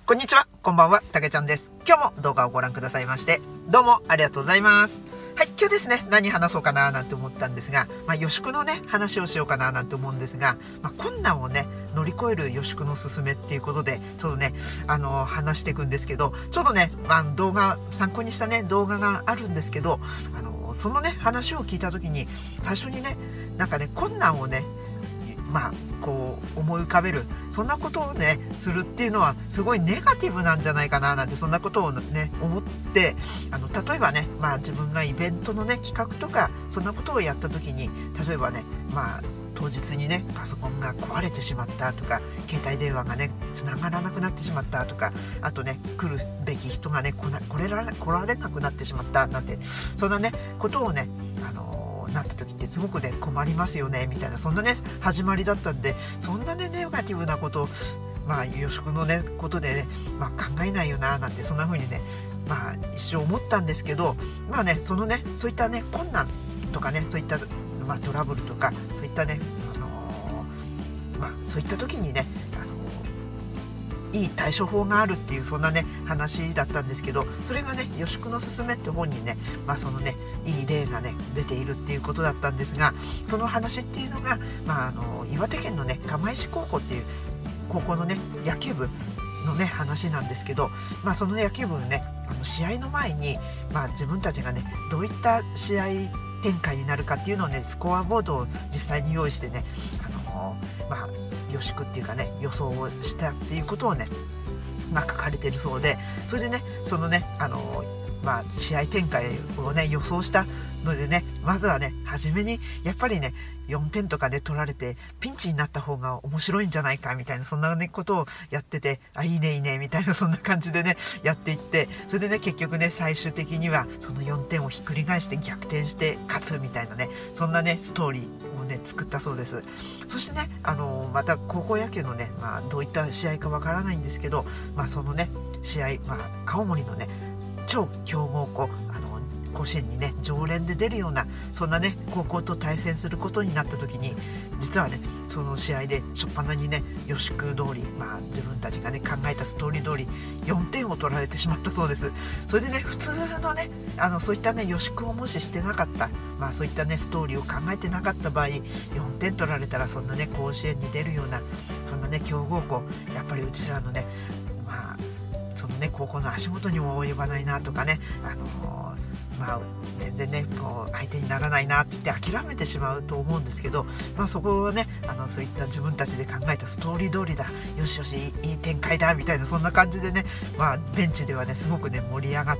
こんにちは、こんばんは、たけちゃんです。今日も動画をご覧くださいまして、どうもありがとうございます。はい、今日ですね、何話そうかななんて思ったんですが、予宿のね、話をしようかななんて思うんですが、困難をね、乗り越える予宿のすすめっていうことで、ちょっとね、話していくんですけど、ちょっとね、参考にしたね、動画があるんですけど、そのね、話を聞いた時に、最初にね、困難をね、思い浮かべる、そんなことをねするっていうのはすごいネガティブなんじゃないかななんて、そんなことをね思って、例えばね、自分がイベントのね企画とかそんなことをやった時に、例えばね当日にねパソコンが壊れてしまったとか、携帯電話がね繋がらなくなってしまったとか、あとね来るべき人がね来られなくなってしまったなんて、そんなねことをねなった時ってすごくね困りますよねみたいな、そんなね始まりだったんで、そんなねネガティブなことを予宿のねことでね、考えないよななんて、そんな風にね一生思ったんですけど、そういったね困難とかね、そういったトラブルとか、そういったねそういった時にねいい対処法があるっていう、そんなね話だったんですけど、それがね予宿のすすめって本にね、そのねいい例がね出ているっていうことだったんですが、その話っていうのが、岩手県のね釜石高校っていう高校のね野球部のね話なんですけど、その野球部のね試合の前に、自分たちがねどういった試合展開になるかっていうのをね、スコアボードを実際に用意してね、予宿っていうかね予想をしたっていうことをね書かれてるそうで、それでねそのね試合展開をね予想したのでね、まずはね初めにやっぱりね4点とかで取られてピンチになった方が面白いんじゃないかみたいな、そんなねことをやってて、いいねいいねみたいな、そんな感じでねやっていって、それでね結局ね最終的にはその4点をひっくり返して逆転して勝つみたいなね、そんなねストーリーをね作ったそうです。そしてねまた高校野球のねどういった試合かわからないんですけど、そのね試合、青森のね超強豪校、甲子園にね常連で出るような、そんなね高校と対戦することになった時に、実はねその試合で初っ端にね予宿通り、自分たちがね考えたストーリー通り4点を取られてしまったそうです。それでね普通のねそういったね予宿をもししてなかった、そういったねストーリーを考えてなかった場合、4点取られたら、そんなね甲子園に出るようなそんなね強豪校、やっぱりうちらのねそのね高校の足元にも及ばないなとかね、全然ね相手にならないなって言って諦めてしまうと思うんですけど、そこをねそういった自分たちで考えたストーリー通りだ、よしよしいい展開だみたいな、そんな感じでねベンチではねすごくね盛り上がって、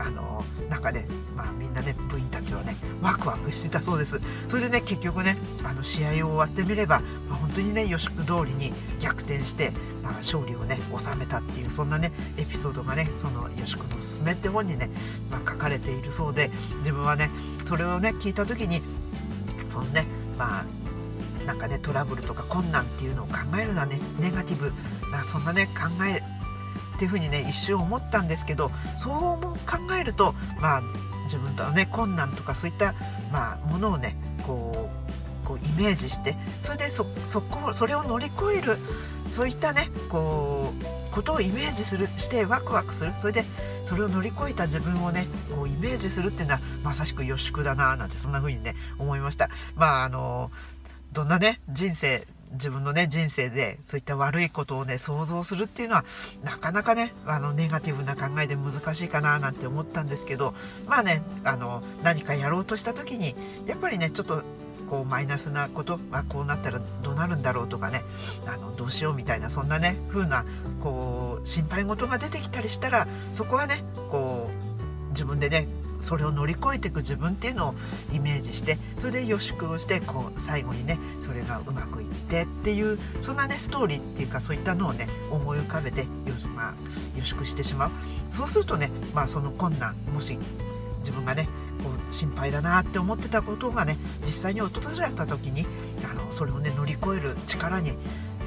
みんなね部員たちはねワクワクしてたそうです。それでね結局ね試合を終わってみれば、本当にね予宿通りに逆転して、勝利をね収めたっていう、そんなねエピソードがねその予宿のすすめって本にね、書かれているそうで、自分はねそれをね聞いた時に、そのねトラブルとか困難っていうのを考えるのはねネガティブな、そんなね考えっていうふうにね一瞬思ったんですけど、そう考えると自分とのね困難とかそういったものをねイメージして、それでそれを乗り越える、そういったねことをイメージしてワクワクする、それでそれを乗り越えた自分をねイメージするっていうのはまさしく予宿だななんて、そんな風にね思いました。どんなね自分のね人生でそういった悪いことをね想像するっていうのはなかなかねネガティブな考えで難しいかななんて思ったんですけど、何かやろうとした時にやっぱりねちょっとマイナスなこと、こうなったらどうなるんだろうとかね、どうしようみたいな、そんなね風な心配事が出てきたりしたら、そこはね自分でねそれを乗り越えていく自分っていうのをイメージして、それで予宿をして最後にねそれがうまくいってっていう、そんなねストーリーっていうか、そういったのをね思い浮かべて予宿してしまう。そうするとねその困難、もし自分がね心配だなって思ってたことがね実際に訪れた時にそれをね乗り越える力に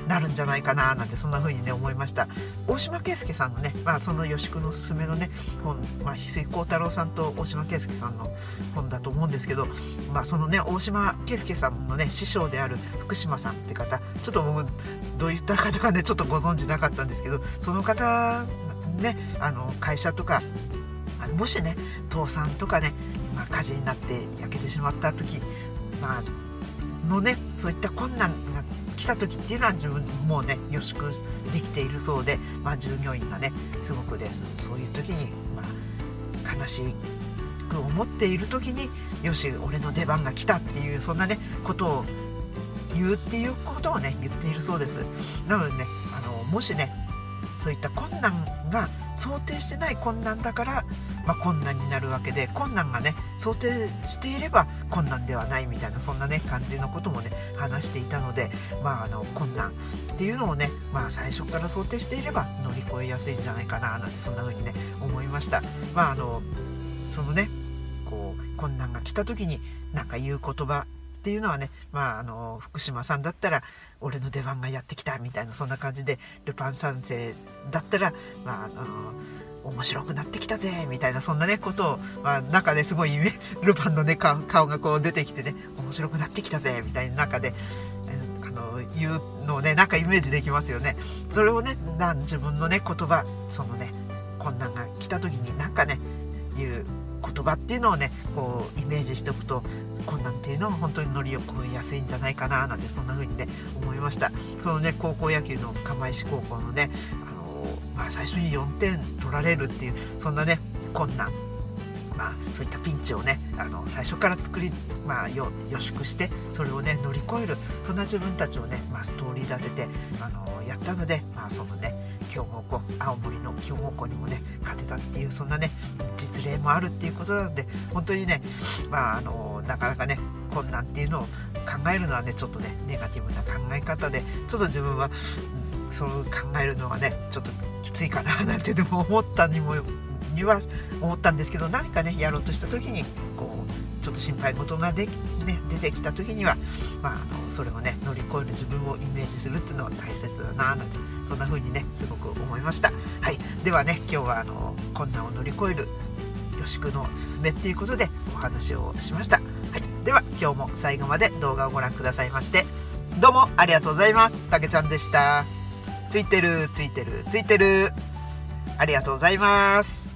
なるんじゃないかななんて、そんな風にね思いました。大島圭介さんのね、その吉久のすすめのね本、翡翠幸太郎さんと大島圭介さんの本だと思うんですけど、そのね大島圭介さんのね師匠である福島さんって方、ちょっと僕どういった方かねちょっとご存知なかったんですけど、その方ね会社とかもしね倒産とかね、火事になって焼けてしまった時、のねそういった困難が来た時っていうのは自分もうね予祝できているそうで、従業員がねすごくですそういう時に、悲しく思っている時によし俺の出番が来たっていう、そんなねことを言うっていうことをね言っているそうです。なのでねもしねそういった困難が想定してない困難だから、困難になるわけで、困難がね想定していれば困難ではないみたいな、そんなね感じのこともね話していたので、困難っていうのをね、最初から想定していれば乗り越えやすいんじゃないかななんて、そんな風にね思いました。そのねこう困難が来た時に何か言う言葉っていうのはね、福島さんだったら俺の出番がやってきたみたいな、そんな感じで、ルパン三世だったら面白くなってきたぜみたいな、そんなねことを、なんかねすごいルパンのね顔がこう出てきてね、面白くなってきたぜみたいな中で言うのをねなんかイメージできますよね。それをね自分のね言葉、そのね困難が来た時になんかね言う言葉っていうのをねこうイメージしておくと、困難っていうのは本当に乗り越えやすいんじゃないかななんて、そんな風にね思いました。そのね高校野球の釜石高校のね最初に4点取られるっていう、そんなね困難、そういったピンチをね最初から作り、予祝してそれをね乗り越える、そんな自分たちをね、ストーリー立ててやったので、そのね強豪校、青森の強豪校にもね勝てたっていう、そんなね実例もあるっていうことなので、本当にねなかなかね困難っていうのを考えるのはねちょっとねネガティブな考え方で、ちょっと自分はそう考えるのはねちょっときついかななんてでも思ったんですけど、何かねやろうとした時にこうちょっと心配事が出てきた時には、それをね乗り越える自分をイメージするっていうのは大切だななんて、そんな風にねすごく思いました。はい、ではね今日は困難を乗り越える予祝のすすめっていうことでお話をしました。はい、では今日も最後まで動画をご覧くださいましてどうもありがとうございます。たけちゃんでした。ついてるありがとうございます。